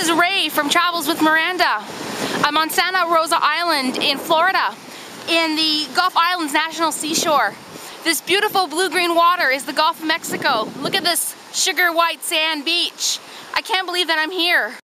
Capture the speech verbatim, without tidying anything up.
is Ray from Travels with Miranda. I'm on Santa Rosa Island in Florida, in the Gulf Islands National Seashore. This beautiful blue-green water is the Gulf of Mexico. Look at this sugar white sand beach. I can't believe that I'm here.